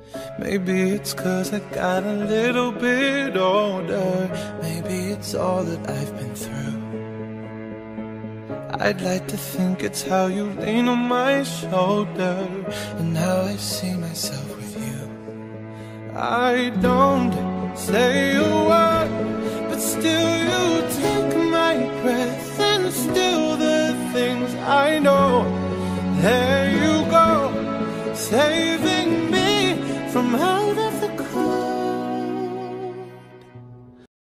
Maybe it's 'cause I got a little bit older. Maybe it's all that I've been through. I'd like to think it's how you lean on my shoulder and how I see myself with you. I don't say a word, but still you take my breath, and still the things I know. There you go, say